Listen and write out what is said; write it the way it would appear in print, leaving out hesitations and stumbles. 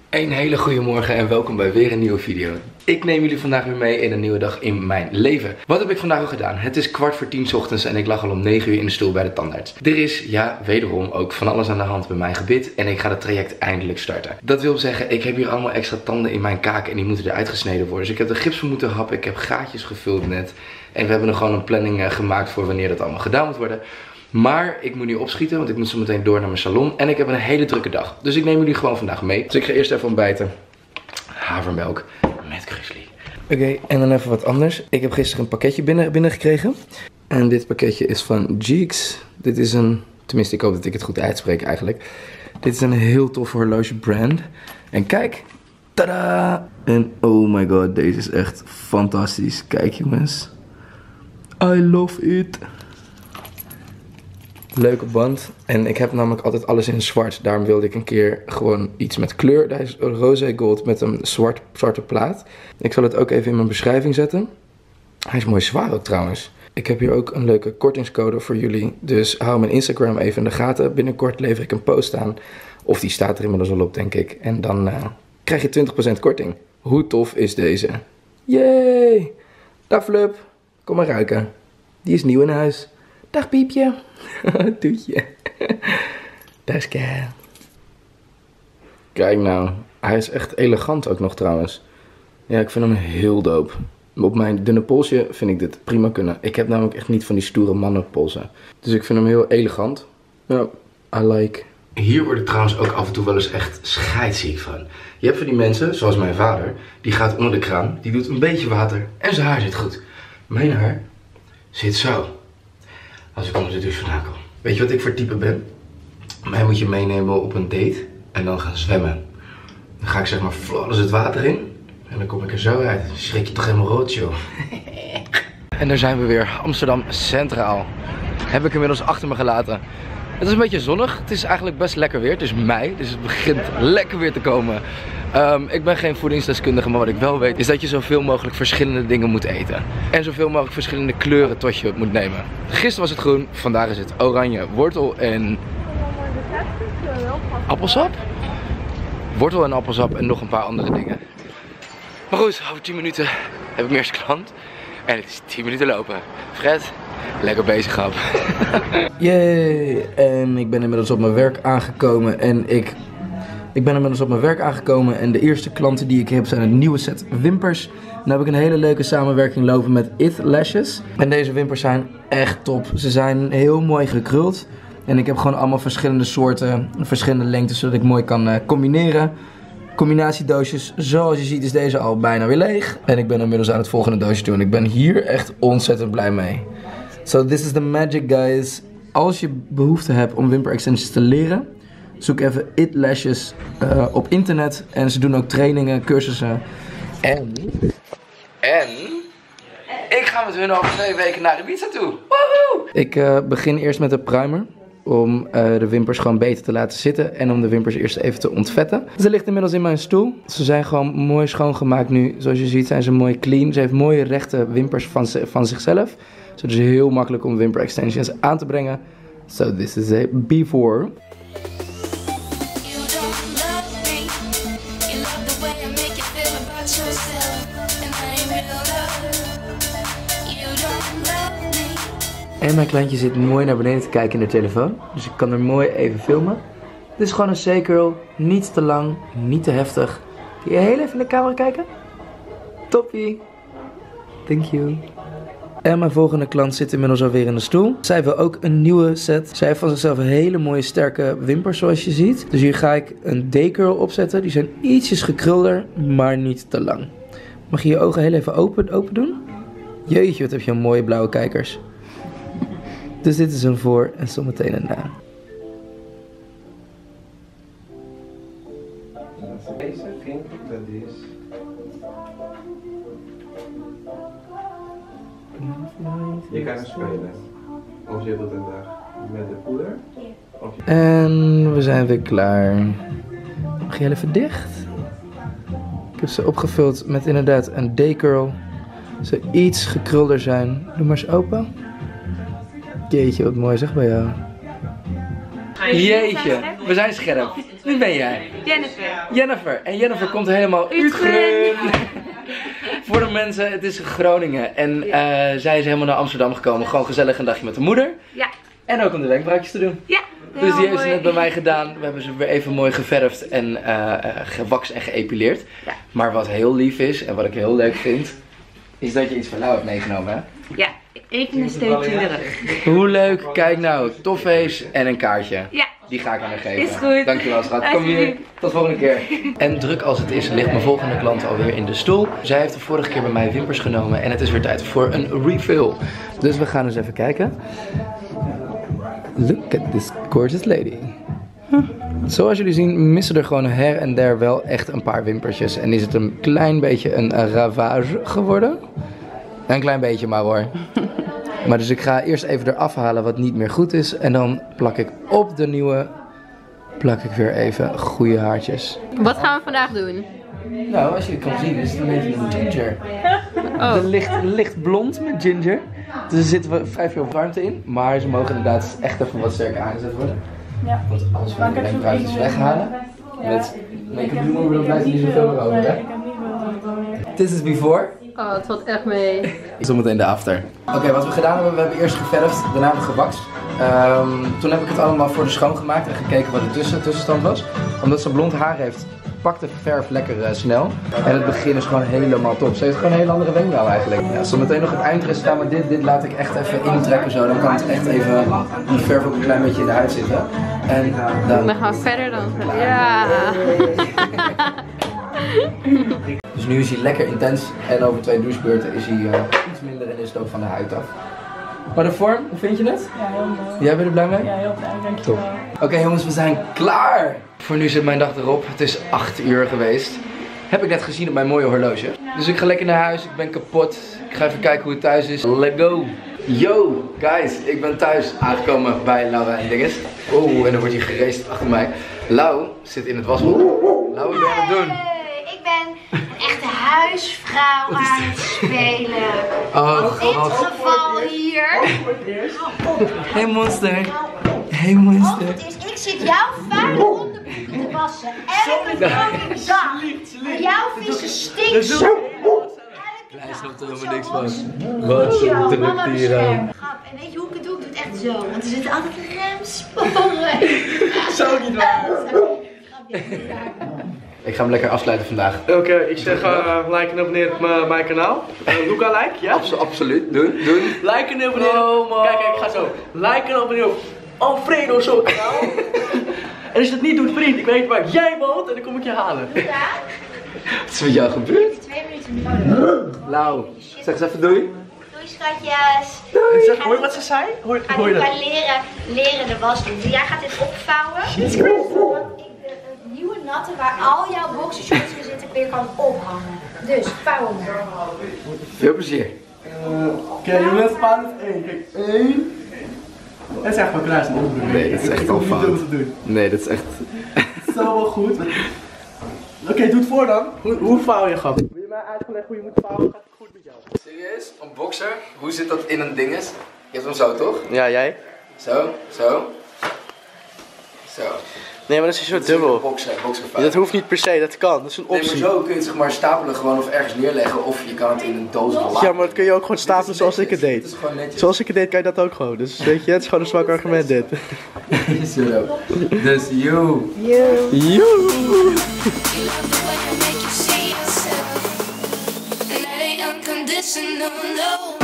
Een hele goede morgen en welkom bij weer een nieuwe video. Ik neem jullie vandaag weer mee in een nieuwe dag in mijn leven. Wat heb ik vandaag al gedaan? Het is 9:15 ochtends en ik lag al om 9 uur in de stoel bij de tandarts. Er is, ja, wederom ook van alles aan de hand bij mijn gebit en ik ga het traject eindelijk starten. Dat wil zeggen, ik heb hier allemaal extra tanden in mijn kaak en die moeten eruit gesneden worden. Dus ik heb de gips voor moeten happen, ik heb gaatjes gevuld net. En we hebben er gewoon een planning gemaakt voor wanneer dat allemaal gedaan moet worden. Maar ik moet nu opschieten, want ik moet zo meteen door naar mijn salon. En ik heb een hele drukke dag. Dus ik neem jullie gewoon vandaag mee. Dus ik ga eerst even ontbijten. Havermelk met Grizzly. Oké, en dan even wat anders. Ik heb gisteren een pakketje binnengekregen. En dit pakketje is van Jeeks. Dit is een, tenminste ik hoop dat ik het goed uitspreek eigenlijk. Dit is een heel tof horlogebrand. En kijk, tada! En oh my god, deze is echt fantastisch. Kijk jongens. I love it. Leuke band. En ik heb namelijk altijd alles in zwart. Daarom wilde ik een keer gewoon iets met kleur. Daar is roze gold met een zwarte plaat. Ik zal het ook even in mijn beschrijving zetten. Hij is mooi zwaar ook trouwens. Ik heb hier ook een leuke kortingscode voor jullie. Dus hou mijn Instagram even in de gaten. Binnenkort lever ik een post aan. Of die staat er inmiddels al op, denk ik. En dan krijg je 20% korting. Hoe tof is deze? Yay! Dag Flup. Kom maar ruiken. Die is nieuw in huis. Dag Piepje. Toetje. Daar is Kat. Kijk nou. Hij is echt elegant ook nog trouwens. Ja, ik vind hem heel dope. Op mijn dunne polsje vind ik dit prima kunnen. Ik heb namelijk echt niet van die stoere mannenpolsen. Dus ik vind hem heel elegant. Ja, I like. Hier word ik trouwens ook af en toe wel eens echt scheidsziek van. Je hebt van die mensen, zoals mijn vader, die gaat onder de kraan, die doet een beetje water en zijn haar zit goed. Mijn haar zit zo. Als ik onder de douche vandaan kom. Weet je wat ik voor type ben? Mij moet je meenemen op een date en dan gaan zwemmen. Dan ga ik zeg maar flawless het water in. En dan kom ik er zo uit. Dan schrik je toch helemaal rood, joh. En daar zijn we weer. Amsterdam Centraal. Heb ik inmiddels achter me gelaten. Het is een beetje zonnig. Het is eigenlijk best lekker weer. Het is mei, dus het begint lekker weer te komen. Ik ben geen voedingsdeskundige, maar wat ik wel weet is dat je zoveel mogelijk verschillende dingen moet eten. En zoveel mogelijk verschillende kleuren tot je moet nemen. Gisteren was het groen, vandaag is het oranje, wortel en appelsap. Wortel en appelsap en nog een paar andere dingen. Maar goed, over 10 minuten heb ik mijn eerste klant. En het is 10 minuten lopen. Fred, lekker bezig gehad. Yay! En ik ben inmiddels op mijn werk aangekomen en en de eerste klanten die ik heb zijn een nieuwe set wimpers. Nu heb ik een hele leuke samenwerking lopen met It Lashes. En deze wimpers zijn echt top. Ze zijn heel mooi gekruld. En ik heb gewoon allemaal verschillende soorten, verschillende lengtes, zodat ik mooi kan combineren. Combinatiedoosjes, zoals je ziet is deze al bijna weer leeg. En ik ben inmiddels aan het volgende doosje toe en ik ben hier echt ontzettend blij mee. So this is the magic guys. Als je behoefte hebt om wimper extensions te leren, zoek even It Lashes op internet. En ze doen ook trainingen, cursussen. En ik ga met hun over 2 weken naar Ibiza toe. Woehoe! Ik begin eerst met de primer. Om de wimpers gewoon beter te laten zitten. En om de wimpers eerst even te ontvetten. Ze ligt inmiddels in mijn stoel. Ze zijn gewoon mooi schoongemaakt nu. Zoals je ziet zijn ze mooi clean. Ze heeft mooie rechte wimpers van zichzelf. Dus het is heel makkelijk om wimper extensions aan te brengen. So this is a before. En mijn kleintje zit mooi naar beneden te kijken in de telefoon. Dus ik kan er mooi even filmen. Dit is gewoon een C-curl. Niet te lang, niet te heftig. Kun je heel even in de camera kijken? Toppie. Thank you. En mijn volgende klant zit inmiddels alweer in de stoel. Zij wil ook een nieuwe set. Zij heeft van zichzelf een hele mooie sterke wimpers zoals je ziet. Dus hier ga ik een D-curl opzetten. Die zijn ietsjes gekrulder, maar niet te lang. Mag je je ogen heel even open doen? Jeetje, wat heb je een mooie blauwe kijkers. Dus dit is een voor en zometeen een na. Deze vind ik dat is. Je kan hem spelen. Of je doet het met de poeder. En we zijn weer klaar. Mag je heel even dicht? Ik heb ze opgevuld met inderdaad een D-curl. Ze iets gekrulder zijn. Doe maar eens open. Jeetje, wat mooi zeg bij jou. Jeetje, we zijn scherp. Wie ben jij? Jennifer. Jennifer. En Jennifer komt helemaal Utrecht. Voor de mensen, het is Groningen. En zij is helemaal naar Amsterdam gekomen. Gewoon gezellig een dagje met de moeder. Ja. En ook om de wenkbrauwtjes te doen. Ja. Dus die heeft ze net bij mij gedaan. We hebben ze weer even mooi geverfd en gewakst en geëpileerd. Ja. Maar wat heel lief is en wat ik heel leuk vind, is dat je iets voor Lau hebt meegenomen, hè? Ja, even een steutje in de rug. Hoe leuk, kijk nou, toffees en een kaartje. Ja. Die ga ik aan haar geven. Is goed. Dankjewel schat, kom hier. Tot volgende keer. En druk als het is, ligt mijn volgende klant alweer in de stoel. Zij heeft de vorige keer bij mij wimpers genomen en het is weer tijd voor een refill. Dus we gaan eens even kijken. Look at this gorgeous lady. Zoals jullie zien missen er gewoon her en der wel echt een paar wimpertjes. En is het een klein beetje een ravage geworden. Een klein beetje maar hoor. Maar dus ik ga eerst even eraf halen wat niet meer goed is. En dan plak ik op de nieuwe, plak ik weer even goede haartjes. Wat gaan we vandaag doen? Nou, als je het kan zien is het een beetje een ginger. Oh. Licht blond met ginger. Dus er zitten vrij veel warmte in. Maar ze mogen inderdaad echt even wat sterker aangezet worden. Ja. Want als we de wenkbrauwtjes weghalen met make-up remover, dan blijft er niet zoveel meer over, hè? This is before. Oh, het valt echt mee. Zometeen de after. Oké, wat we gedaan hebben, we hebben eerst geverfd, daarna hebben we gewakst. Toen heb ik het allemaal voor de schoongemaakt en gekeken wat de tussenstand was. Omdat ze blond haar heeft, pakt de verf lekker snel. En het begin is gewoon helemaal top. Ze heeft gewoon een hele andere wenkbrauw eigenlijk. Ja, zometeen nog het eindresultaat, maar dit laat ik echt even intrekken zo. Dan kan het echt even, die verf ook een klein beetje in de huid zitten. En dan... We gaan verder dan. Ja. Dus nu is hij lekker intens en over 2 douchebeurten is hij iets minder en is het ook van de huid af. Maar de vorm, hoe vind je het? Ja, heel mooi. Jij bent er blij mee? Ja, heel blij, dankjewel. Oké jongens, we zijn klaar! Voor nu zit mijn dag erop. Het is 8 uur geweest. Heb ik net gezien op mijn mooie horloge. Dus ik ga lekker naar huis, ik ben kapot. Ik ga even kijken hoe het thuis is. Let's go! Yo, guys, ik ben thuis aangekomen bij Laura en Dinges. Oeh, en dan wordt hij geraced achter mij. Lau zit in het wasgoed. Lau, wat ben je aan het doen? Ik ben een echte huisvrouw aan het spelen. Oh In dit god. geval hier. Hey monster. Hey Oh, monster. het is, ik zit jouw vuile onderbroeken te wassen. Elke fucking dag. En jouw vissen stinken zo. Hij snapt er helemaal niks van. Wat Mama drukt hier aan. beschermt. Grap. En weet je hoe ik het doe? Ik doe het echt zo. Want er zitten altijd remsporen. Zo niet waar. Ik ga hem lekker afsluiten vandaag. Oké, ik zeg like en abonneer op mijn kanaal. Luca like, ja? Absoluut, doen. Like en abonneer. Oh, man. Kijk, ik ga zo. Like en abonneer op Alfredo zo kanaal. En als je dat niet doet, vriend, ik weet waar jij woont en dan kom ik je halen. Ja? Wat is met jou gebeurd? 2 minuten. Lau, zeg eens even doei. Doei schatjes. Zeg, hoor je wat ze zei? Hoor Ga je nu dat? gaan leren de was doen. Jij gaat dit opvouwen. Want het nieuwe natte waar al jouw boxershorts in zitten weer kan ophangen. Dus vouwen. Veel plezier. Oké, jongens, paard 1. Kijk, 1. En zeg maar kruis en onderbroek. Nee, dat is echt Ik al hoef niet fout. dubbel te doen. Nee, dat is echt... Zo wel goed. Oké, doe het voor dan. Hoe vouw je, grap? Wil je mij uitleggen hoe je moet vouwen? Gaat het goed met jou? Serieus? Een boxer? Hoe zit dat in een dinges? Je hebt hem zo, toch? Ja, jij? Zo. Nee, maar dat is zo Een dubbel. boxervouw. Dat hoeft niet per se, dat kan. Dat is een Nee, maar optie. zo kun je het zeg maar stapelen gewoon of ergens neerleggen of je kan het in een doos laten. Ja, maar dat kun je ook gewoon stapelen zoals ik het Het deed. is gewoon netjes. Zoals ik het deed, kan je dat ook gewoon. Dus weet je, het is gewoon een zwak argument dit. Zo. Dus you. Joe! You love the way I make you see yourself, and that ain't unconditional, no.